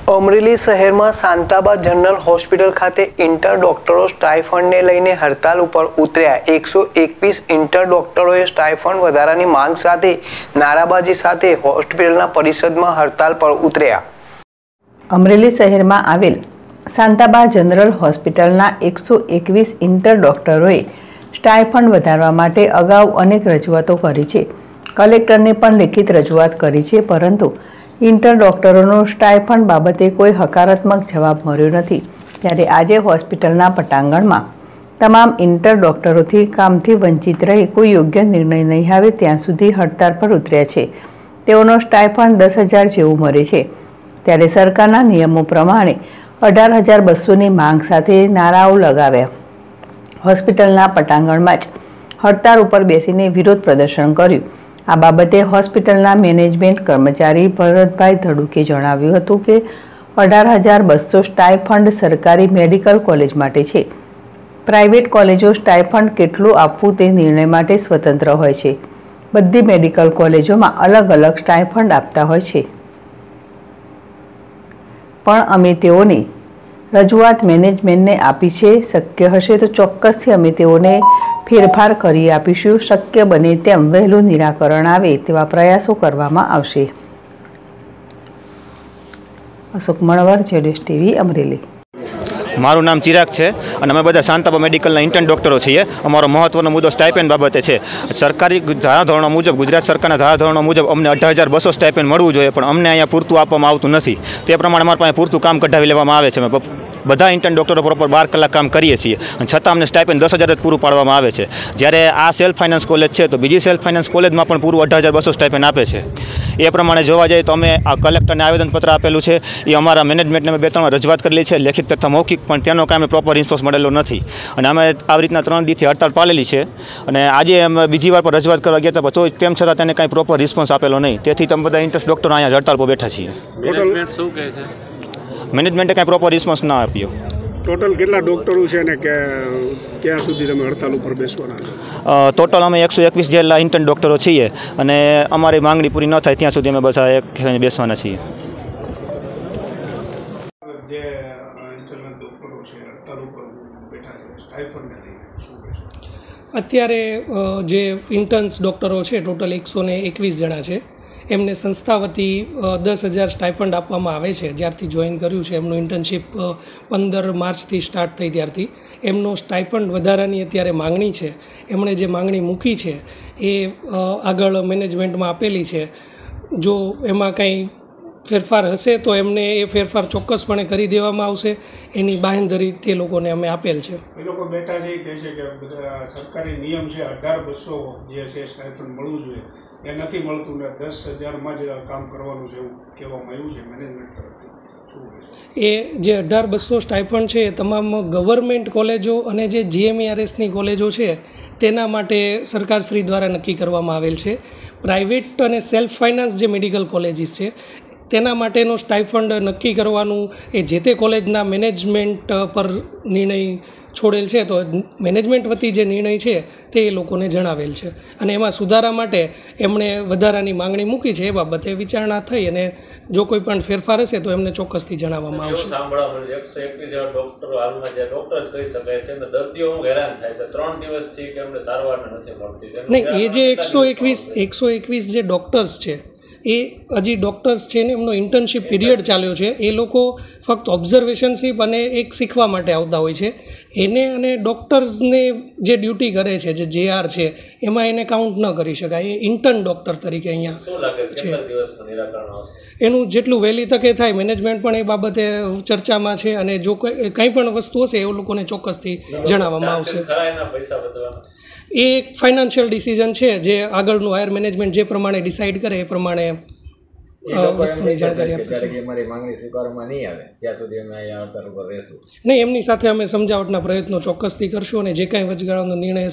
અમરેલી શહેરમાં Shantaba general hospital ખાતે intern ડોક્ટરો સ્ટાઇફંડને લઈને હડતાલ ઉપર ઉતર્યા। 121 ઇન્ટર ડોક્ટરોએ સ્ટાઇફંડ વધારાની માંગ સાથે નારાબાજી સાથે હોસ્પિટલના પરિષદમાં હડતાલ પર ઉતર્યા। અમરેલી શહેરમાં આવેલ શાંતાબા જનરલ હોસ્પિટલના 121 ઇન્ટર ડોક્ટરોએ સ્ટાઇફંડ વધારવા માટે અગાઉ અનેક રજૂઆતો કરી છે। કલેક્ટરને પણ લેખિત રજૂઆત કરી છે, પરંતુ ઇન્ટર ડોક્ટરોનો સ્ટાઇફંડ બાબતે કોઈ હકારાત્મક જવાબ મળ્યો નથી। ત્યારે આજે હોસ્પિટલના પટાંગણમાં તમામ ઇન્ટર ડોક્ટરોથી કામથી વંચિત રહી કોઈ યોગ્ય નિર્ણય નહીં આવે ત્યાં સુધી હડતાળ પર ઉતર્યા છે। તેઓનો સ્ટાઇફંડ 10,000 જેવું મળે છે, ત્યારે સરકારના નિયમો પ્રમાણે 18,200ની માંગ સાથે નારાઓ લગાવ્યા। હોસ્પિટલના પટાંગણમાં જ હડતાળ ઉપર બેસીને વિરોધ પ્રદર્શન કર્યું। આ બાબતે હોસ્પિટલના મેનેજમેન્ટ કર્મચારી ભરતભાઈ ધડુકે જણાવ્યું હતું કે 18,200 સ્ટાઇફંડ સરકારી મેડિકલ કોલેજ માટે છે। પ્રાઇવેટ કોલેજો સ્ટાઇફંડ કેટલું આપવું તે નિર્ણય માટે સ્વતંત્ર હોય છે। બધી મેડિકલ કોલેજોમાં અલગ અલગ સ્ટાઇફંડ આપતા હોય છે, પણ અમે તેઓની રજૂઆત મેનેજમેન્ટને આપી છે। શક્ય હશે તો ચોક્કસથી અમે તેઓને ફેરફાર કરી આપીશું। શક્ય બને તેમ વહેલું નિરાકરણ આવે તેવા પ્રયાસો કરવામાં આવશે। અશોક મણવર, જેડેશ ટીવી, અમરેલી। મારું નામ ચિરાગ છે અને અમે બધા શાંતાબા મેડિકલના ઇન્ટર્ન ડૉક્ટરો છીએ। અમારો મહત્વનો મુદ્દો સ્ટાઇપેન્ડ બાબતે છે। સરકારી ધારાધોરણો મુજબ, ગુજરાત સરકારના ધારાધોરણો મુજબ અમને 18,200 સ્ટાઇપેન્ડ મળવું જોઈએ, પણ અમને અહીંયા પૂરતું આપવામાં આવતું નથી। તે પ્રમાણે અમારા પાસે પૂરતું કામ કઢાવી લેવામાં આવે છે। બધા ઇન્ટર્ન ડૉક્ટરો પ્રોપર 12 કલાક કામ કરીએ છીએ અને છતાં અમને સ્ટાઇપેન્ડ 10,000 જ પૂરું પાડવામાં આવે છે। જ્યારે આ સેલ્ફ ફાઇનાન્સ કોલેજ છે તો બીજી સેલ્ફ ફાઇનાન્સ કોલેજમાં પણ પૂરું 18,200 સ્ટાઇપેન્ડ આપે છે। એ પ્રમાણે જોવા જઈએ તો અમે આ કલેક્ટરને આવેદનપત્ર આપેલું છે, એ અમારા મેનેજમેન્ટને અમે 2-3 વાર રજૂઆત કરેલી છે, લેખિત તથા મૌખિક, પણ તેનો કાંઈ પ્રોપર રિસ્પોન્સ મળેલો નથી અને અમે આવી રીતના 3 દિવસથી હડતાળ પાડેલી છે અને આજે અમે બીજી વાર પર રજૂઆત કરવા ગયા હતા, તો તેમ છતાં તેને કાંઈ પ્રોપર રિસ્પોન્સ આપેલો નહીં। તેથી તમે બધા ઇન્ટરેસ્ટ ડૉક્ટરો અહીંયા હડતાળ પર બેઠા છીએ। મેનેજમેન્ટ શું કહે છે? મેનેજમેન્ટે કાંઈ પ્રોપર રિસ્પોન્સ ના આપ્યો। ટોટલ કેટલા ડૉક્ટરો છે ને કે ક્યાં સુધી તમે હડતાલ ઉપર બેસવાના છો? ટોટલ અમે 121 જેટલા ઇન્ટર્ન ડૉક્ટરો છીએ અને અમારી માંગણી પૂરી ન થાય ત્યાં સુધી અમે બધા એક બેસવાના છીએ। જે ઇન્ટર્નલ ડૉક્ટરો છે હડતાલ ઉપર બેઠા છે, સ્ટાઇફંડને લઈને શું કહેશો? અત્યારે જે ઇન્ટર્ન્સ ડૉક્ટરો છે ટોટલ 121 જણા છે, એમને સંસ્થા વતી 10,000 સ્ટાઇપન્ડ આપવામાં આવે છે। જ્યારથી જોઈન કર્યું છે એમનું ઇન્ટર્નશીપ 15 માર્ચથી સ્ટાર્ટ થઈ ત્યારથી એમનો સ્ટાઇપન્ડ વધારાની અત્યારે માંગણી છે। એમણે જે માંગણી મૂકી છે એ આગળ મેનેજમેન્ટમાં આપેલી છે। જો એમાં કંઈ ફેરફાર હશે તો એમને એ ફેરફાર ચોક્કસપણે કરી દેવામાં આવશે। એની બાંહેધરી તે લોકોને અમે આપેલ છે। એ લોકો બેઠા છે કહે છે કે બધા સરકારી નિયમ છે 18,200 જે છે સ્ટાઇપન્ડ મળવું જોઈએ, એ નથી મળતું ને 10,000માં જ કામ કરવાનું છે એવું કહેવામાં આવ્યું છે મેનેજમેન્ટ તરફથી। એ જે 18,200 સ્ટાઇપન્ડ છે એ તમામ ગવર્મેન્ટ કોલેજો અને જે GMERSની કોલેજો છે તેના માટે સરકારશ્રી દ્વારા નક્કી કરવામાં આવેલ છે। પ્રાઇવેટ અને સેલ્ફ ફાઇનાન્સ જે મેડિકલ કોલેજીસ છે તેના માટેનો સ્ટાઇફંડ નક્કી કરવાનું એ જે તે કોલેજના મેનેજમેન્ટ પર નિર્ણય છોડેલ છે। તો મેનેજમેન્ટ વતી જે નિર્ણય છે તે એ લોકોને જણાવેલ છે અને એમાં સુધારા માટે એમણે વધારાની માંગણી મૂકી છે। એ બાબતે વિચારણા થઈ અને જો કોઈ પણ ફેરફાર હશે તો એમને ચોક્કસથી જણાવવામાં આવશે। સાંભળવા મળ્યું 121 ડૉક્ટરો હાલમાં જે ડૉક્ટર જ કહી શકાય છે અને દર્દીઓ હેરાન થાય છે, 3 દિવસથી કે અમને સારવાર નથી મળતી। નહીં, એ જે 121 જે ડૉક્ટર્સ છે એ હજી ડૉક્ટર્સ છે ને એમનો ઇન્ટર્નશીપ પીરિયડ ચાલ્યો છે। એ લોકો ફક્ત ઓબ્ઝર્વેશનશીપ અને એક શીખવા માટે આવતા હોય છે। એને અને ડૉક્ટર્સને જે ડ્યુટી કરે છે, જે JR છે, એમાં એને કાઉન્ટ ન કરી શકાય। એ ઇન્ટર્ન ડૉક્ટર તરીકે અહીંયા છે। એનું જેટલું વહેલી તકે થાય, મેનેજમેન્ટ પણ એ બાબતે ચર્ચામાં છે અને જો કંઈ પણ વસ્તુ હશે એ લોકોને ચોક્કસથી જણાવવામાં આવશે। એ એક ફાઇનાન્શિયલ ડિસિઝન છે જે આગળનું હાયર મેનેજમેન્ટ જે પ્રમાણે ડિસાઇડ કરે એ પ્રમાણે વસ્તુની જાણકારી આપીશું। નહીં, એમની સાથે અમે સમજાવટના પ્રયત્નો ચોક્કસથી કરશું અને જે કાંઈ વચગાળાનો નિર્ણય